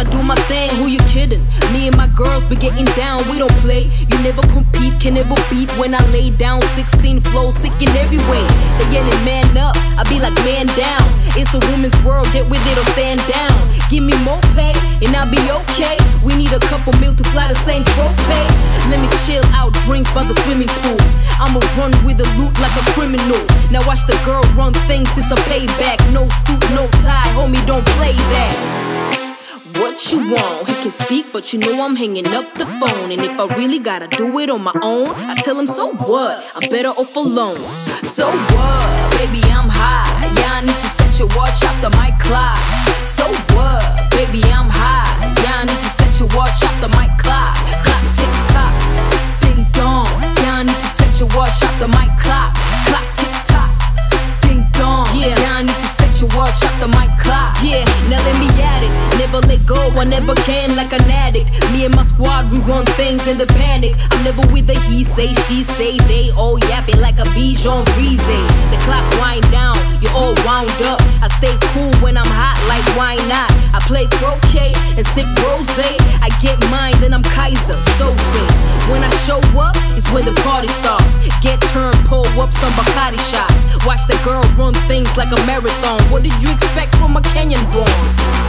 I do my thing, who you kidding? Me and my girls be getting down, we don't play. You never compete, can never beat. When I lay down, 16 flows, sick in every way. They yelling man up, I be like man down. It's a woman's world, get with it or stand down. Give me more pay, and I'll be okay. We need a couple mil to fly the same propane. Let me chill out, drinks by the swimming pool. I'ma run with the loot like a criminal. Now watch the girl run things, it's a payback. No suit, no tie, homie, don't play that. What you want? He can speak, but you know I'm hanging up the phone. And if I really gotta do it on my own, I tell him, so what? I'm better off alone. So what? Baby, I'm high. Yeah, I need to set your watch off the mic clock. So what? Baby, I'm high. Yeah, I need to set your watch off the mic clock. Clock, tick tock, ding dong. Yeah, I need to set your watch off the mic clock. Clock, tick tock, ding dong. Yeah, I need to set your watch off the mic clock. Yeah, now let me at it. Never let go, I never can, like an addict. Me and my squad, we run things in the panic. I'm never with the he say, she say. They all yapping like a Bichon Frise. The clock wind down, you're all wound up. I stay cool when I'm hot, like why not? I play croquet and sip rosé. I get mine, then I'm Kaiser, so sick. When I show up, it's when the party starts. Get turned, pull up some Bacardi shots. Watch the girl run things like a marathon. What did you expect from a Kenyan born?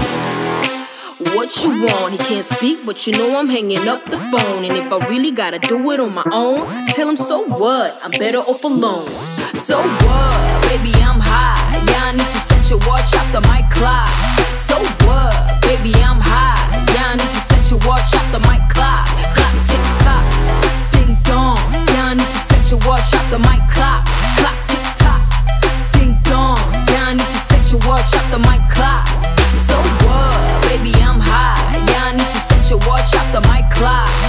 What you want? He can't speak, but you know I'm hanging up the phone. And if I really gotta do it on my own, tell him, so what? I'm better off alone. So what? Baby, I'm high. Yeah, I need to set your watch off the mic clock. So what? Baby, I'm high. Yeah, I need to set your watch off the mic clock. Clock, tick tock, ding dong. Yeah, I need to set your watch off the mic clock. Clock, tick tock, ding dong. Yeah, I need to set your watch off the mic clock. So what? Baby, I'm high. Yeah, I need to set your watch off the mic clock.